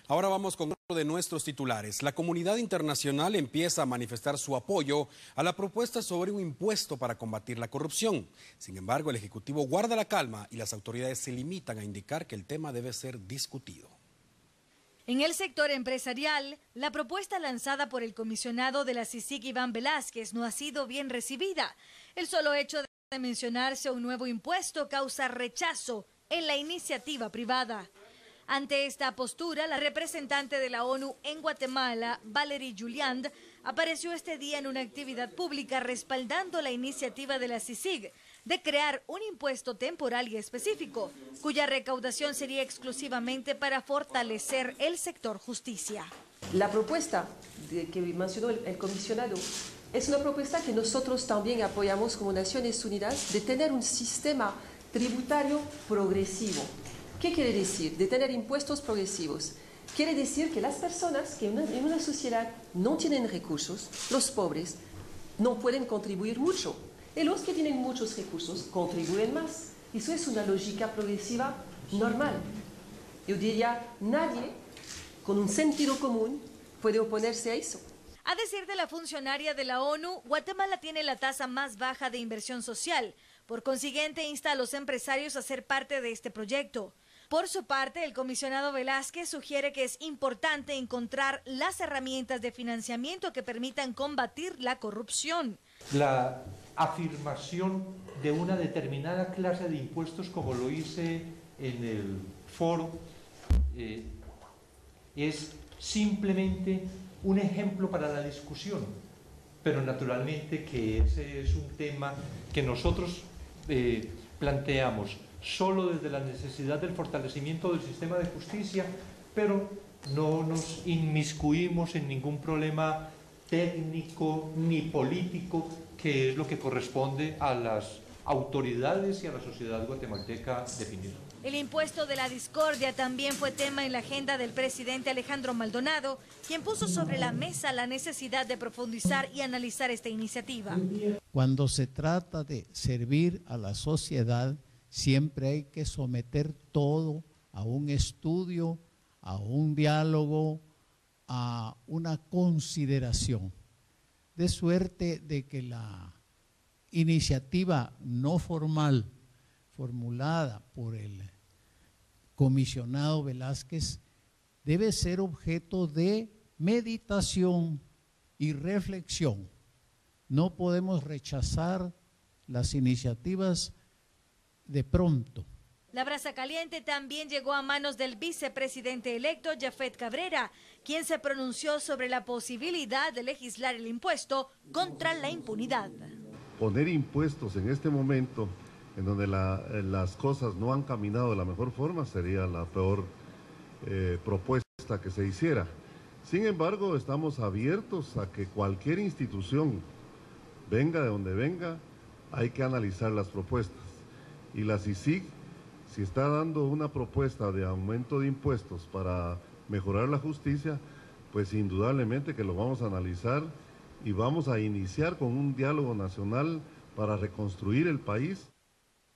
Ahora vamos con uno de nuestros titulares. La comunidad internacional empieza a manifestar su apoyo a la propuesta sobre un impuesto para combatir la corrupción. Sin embargo, el Ejecutivo guarda la calma y las autoridades se limitan a indicar que el tema debe ser discutido. En el sector empresarial, la propuesta lanzada por el comisionado de la CICIG, Iván Velázquez, no ha sido bien recibida. El solo hecho de mencionarse un nuevo impuesto causa rechazo en la iniciativa privada. Ante esta postura, la representante de la ONU en Guatemala, Valerie Juliand, apareció este día en una actividad pública respaldando la iniciativa de la CICIG de crear un impuesto temporal y específico, cuya recaudación sería exclusivamente para fortalecer el sector justicia. La propuesta que mencionó el comisionado es una propuesta que nosotros también apoyamos como Naciones Unidas, de tener un sistema tributario progresivo. ¿Qué quiere decir? De tener impuestos progresivos. Quiere decir que las personas que en una sociedad no tienen recursos, los pobres, no pueden contribuir mucho. Y los que tienen muchos recursos contribuyen más. Eso es una lógica progresiva normal. Yo diría, nadie con un sentido común puede oponerse a eso. A decir de la funcionaria de la ONU, Guatemala tiene la tasa más baja de inversión social. Por consiguiente, insta a los empresarios a ser parte de este proyecto. Por su parte, el comisionado Velázquez sugiere que es importante encontrar las herramientas de financiamiento que permitan combatir la corrupción. La afirmación de una determinada clase de impuestos, como lo hice en el foro, es simplemente un ejemplo para la discusión, pero naturalmente que ese es un tema que nosotros planteamos solo desde la necesidad del fortalecimiento del sistema de justicia, pero no nos inmiscuimos en ningún problema técnico ni político, que es lo que corresponde a las autoridades y a la sociedad guatemalteca definir. El impuesto de la discordia también fue tema en la agenda del presidente Alejandro Maldonado, quien puso sobre la mesa la necesidad de profundizar y analizar esta iniciativa. Cuando se trata de servir a la sociedad, siempre hay que someter todo a un estudio, a un diálogo, a una consideración, de suerte de que la iniciativa no formal formulada por el comisionado Velázquez debe ser objeto de meditación y reflexión. No podemos rechazar las iniciativas de pronto. La brasa caliente también llegó a manos del vicepresidente electo Jafet Cabrera, quien se pronunció sobre la posibilidad de legislar el impuesto contra la impunidad. Poner impuestos en este momento, en donde las cosas no han caminado de la mejor forma, sería la peor propuesta que se hiciera. Sin embargo, estamos abiertos a que cualquier institución, venga de donde venga, hay que analizar las propuestas. Y la CICIG, si está dando una propuesta de aumento de impuestos para mejorar la justicia, pues indudablemente que lo vamos a analizar y vamos a iniciar con un diálogo nacional para reconstruir el país.